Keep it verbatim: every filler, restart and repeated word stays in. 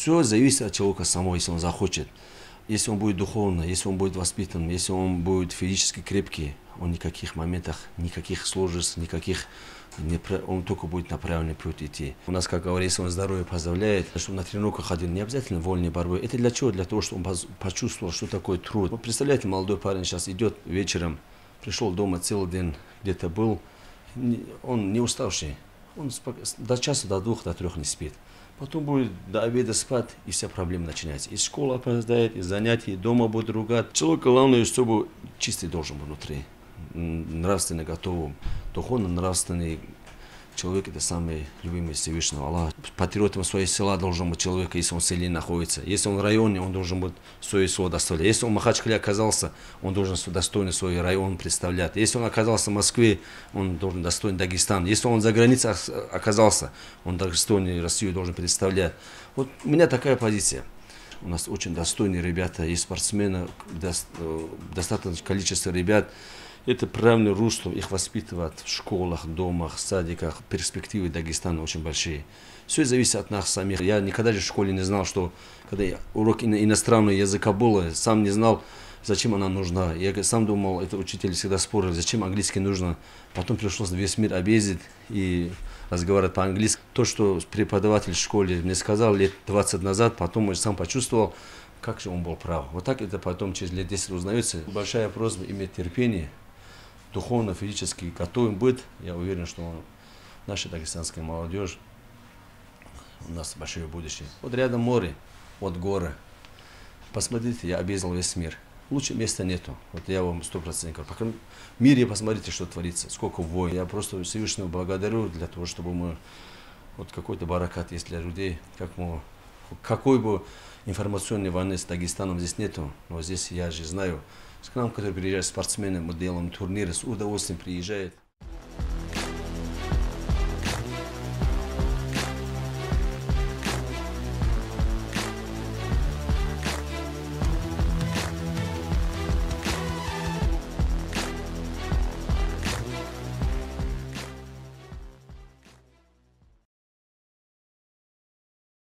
Все зависит от человека самого, если он захочет. Если он будет духовно, если он будет воспитан, если он будет физически крепкий, он в никаких моментах, никаких сложностей, никаких, он только будет на правильный путь идти. У нас, как говорится, он здоровье позволяет, чтобы на тренировку ходил, не обязательно вольной борьбой. Это для чего? Для того, чтобы он почувствовал, что такое труд. Вот представляете, молодой парень сейчас идет вечером, пришел дома целый день, где-то был, он не уставший, он до часа, до двух, до трех не спит. Потом будет до обеда спать, и вся проблема начинается. Из школы опоздает, из занятий, дома будет ругать. Человек, главное, чтобы чистый должен быть внутри, нравственно готовым, духовно нравственный. Человек – это самый любимый Всевышнего Аллаха. Патриотом своего села должен быть человек, если он в селе находится. Если он в районе, он должен быть свое село доставлять. Если он в Махачкале оказался, он должен достойно свой район представлять. Если он оказался в Москве, он должен достойно Дагестан. Если он за границей оказался, он достойно Россию должен представлять. Вот у меня такая позиция. У нас очень достойные ребята, и спортсмены, достаточное количество ребят. Это правильное русло, их воспитывать в школах, домах, садиках. Перспективы Дагестана очень большие. Все зависит от нас самих. Я никогда же в школе не знал, что когда урок иностранного языка был, сам не знал, зачем она нужна. Я сам думал, это учитель всегда спорил, зачем английский нужно. Потом пришлось весь мир объездить и разговаривать по-английски. То, что преподаватель в школе мне сказал лет двадцать назад, потом я сам почувствовал, как же он был прав. Вот так это потом через лет десять узнается. Большая просьба иметь терпение. Духовно, физически готовым быть. Я уверен, что наша дагестанская молодежь, у нас большое будущее. Вот рядом море, вот горы. Посмотрите, я объездил весь мир. Лучше места нету. Вот я вам сто процентов. Пока в мире посмотрите, что творится, сколько войн. Я просто Всевышнего благодарю для того, чтобы мы, вот какой-то баракат есть для людей, как мы, какой бы информационной войны с Дагестаном здесь нету, но здесь я же знаю, к нам, которые приезжают спортсмены, мы делаем турниры, с удовольствием приезжают.